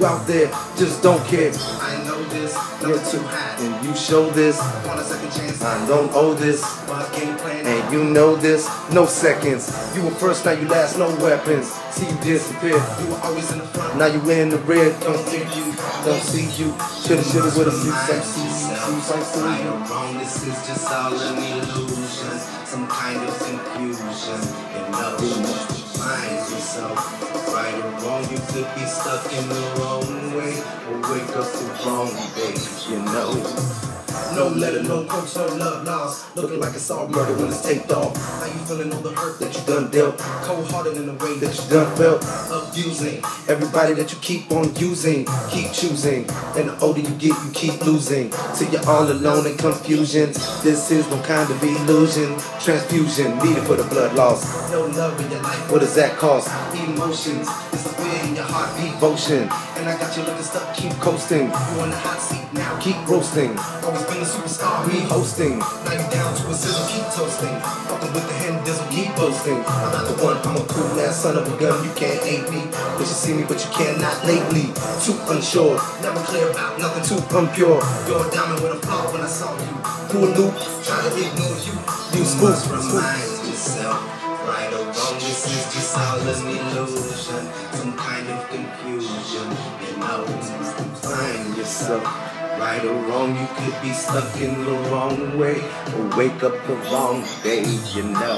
you out there just don't care. I know this, You're nothing too too high. and you show this. On a second chance, I don't owe this, my game plan. and you know this. No seconds. You were first, now you last. No weapons. See you disappear. You were always in the front. Now you in the red. Don't think you, Don't see you. Shoulda, woulda, see, right or wrong, this is just all an illusion, some kind of confusion. You know, find yourself. Right or wrong, you could be stuck in the wrong way, or wake up the wrong day. You know. No letter, no quotes, no love lost. Looking like it's all murder when it's taped off. How you feeling all the hurt that you done dealt? Cold-hearted in the way that you Done felt. abusing. Everybody that you keep on using, keep choosing. And the older you get, you keep losing. Till you're all alone in confusion. This is no kind of illusion. Transfusion needed for the blood loss. No love in your life. What does that cost? Emotions, it's the fear in your heartbeat. Devotion. And I got you looking stuck, keep Coasting. you on the hot seat now. Keep roasting. Always been a superstar, We me hosting. now you down to a sizzle, keep toasting. Fucking with the hand dizzle, keep Boasting. I'm not the one, I'm a cool ass son of a gun. You can't hate me. But you see me, but you cannot lately. Too unsure. Never clear about nothing too. Too impure. You're a diamond with a flaw when I saw you. Through a loop. Try to ignore you. You must spook. remind yourself. Right or wrong, this is just all an illusion. Some kind of confusion. You know, find yourself. Right or wrong, you could be stuck in the wrong way, or wake up the wrong day, you know.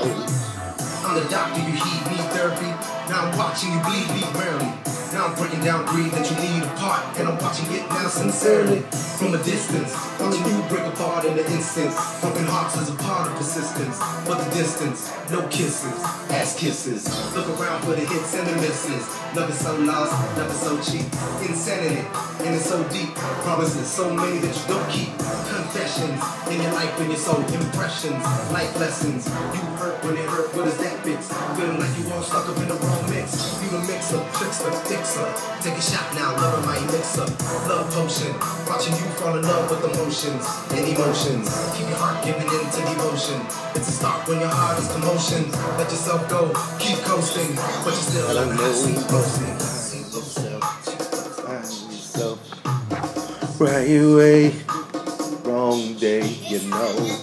I'm the doctor, you heed, need therapy. Now I'm watching you bleed, rarely. Now I'm breaking down greed that you need apart, and I'm watching it now sincerely. From a distance, watching you break apart in an instant. Broken hearts is a part of persistence, but the distance, no kisses, ass kisses. Look around for the hits and the misses. Nothing so lost, nothing so cheap. Insanity, and it's so deep. Promises, so many that you don't keep. Confessions, in your life, in your soul, impressions, life lessons. You hurt when it hurt, what is that fix? Feeling like you all stuck up in the wrong mix. You the mixer, trickster, fixer. Take a shot now, loving my elixir. Love potion, watching you fall in love with emotions and emotions. Keep your heart giving in to devotion. It's a start when your heart is commotion. Let yourself go, keep coasting, but you still I don't know. boasting. Find yourself right away, wrong day, you know.